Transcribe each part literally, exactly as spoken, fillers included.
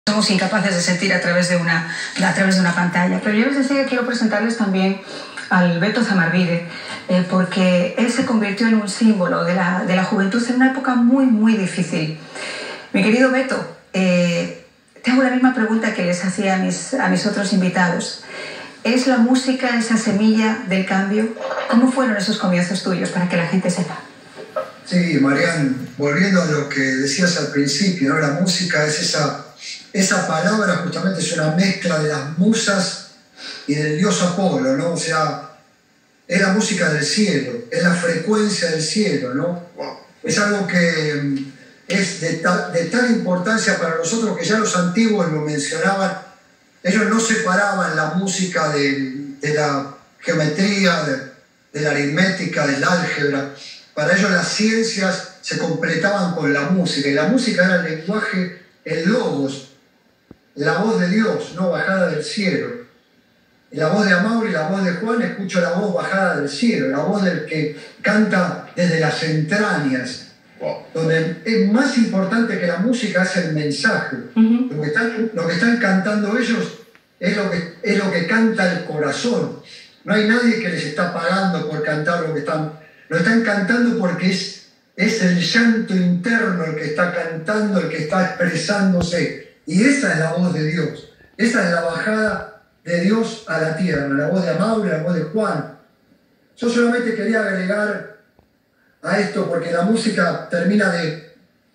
somos incapaces de sentir a través de una, a través de una pantalla. Pero yo les decía que quiero presentarles también al Beto Zamarvide, eh, porque él se convirtió en un símbolo de la, de la juventud en una época muy, muy difícil. Mi querido Beto, eh, te hago la misma pregunta que les hacía a mis, a mis otros invitados. ¿Es la música esa semilla del cambio? ¿Cómo fueron esos comienzos tuyos para que la gente sepa? Sí, Marian, volviendo a lo que decías al principio, ¿no? La música es esa, esa palabra, justamente es una mezcla de las musas y del dios Apolo, ¿no? O sea, es la música del cielo, es la frecuencia del cielo, ¿no? Es algo que es de tal, de tal importancia para nosotros que ya los antiguos lo mencionaban. Ellos no separaban la música de, de la geometría, de, de la aritmética, del álgebra. Para ellos las ciencias se completaban con la música, y la música era el lenguaje, el logos, la voz de Dios, no bajada del cielo. Y la voz de Amaury y la voz de Juan, escucho la voz bajada del cielo, la voz del que canta desde las entrañas, wow. Donde es más importante que la música es el mensaje. Uh-huh. Lo que están, lo que están cantando ellos es lo, que, es lo que canta el corazón. No hay nadie que les está pagando por cantar lo que están. Lo están cantando porque es, es el llanto interno el que está cantando, el que está expresándose. Y esa es la voz de Dios. Esa es la bajada de Dios a la tierra, la voz de Amaury, la voz de Juan. Yo solamente quería agregar a esto porque la música termina de,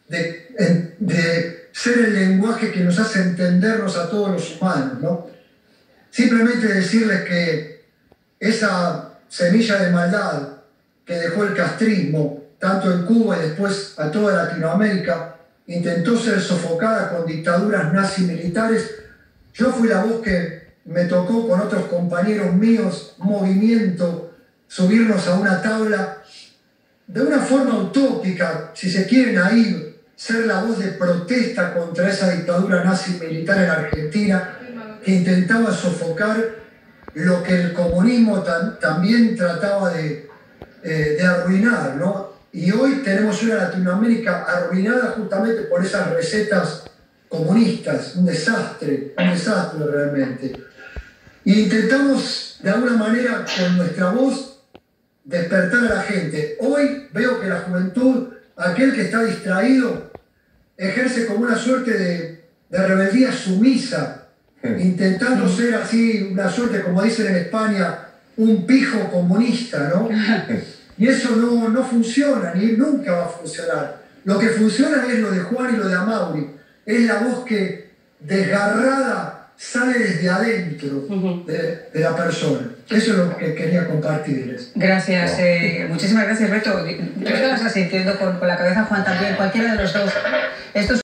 de, de ser el lenguaje que nos hace entendernos a todos los humanos, ¿no? Simplemente decirles que esa semilla de maldad que dejó el castrismo, tanto en Cuba y después a toda Latinoamérica, intentó ser sofocada con dictaduras nazi-militares. Yo fui la voz que me tocó con otros compañeros míos, un movimiento, subirnos a una tabla, de una forma utópica, si se quieren ahí, ser la voz de protesta contra esa dictadura nazi-militar en Argentina, que intentaba sofocar lo que el comunismo tam también trataba de Eh, de arruinar, ¿no? Y hoy tenemos una Latinoamérica arruinada justamente por esas recetas comunistas, un desastre, un desastre realmente. Y intentamos de alguna manera con nuestra voz despertar a la gente. Hoy veo que la juventud, aquel que está distraído, ejerce como una suerte de, de rebeldía sumisa, intentando ser así, una suerte, como dicen en España, un pijo comunista, ¿no? Y eso no, no funciona, ni nunca va a funcionar. Lo que funciona es lo de Juan y lo de Amaury. Es la voz que desgarrada sale desde adentro de, de la persona. Eso es lo que quería compartirles. Gracias, wow. eh, muchísimas gracias, Beto. Yo estás asintiendo con, con la cabeza, Juan, también, cualquiera de los dos. Estos